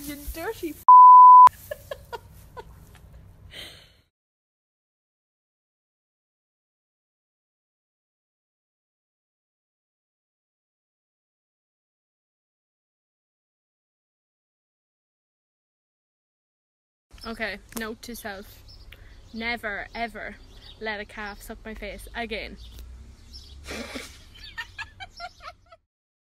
you dirty Okay, note to self. Never ever let a calf suck my face again.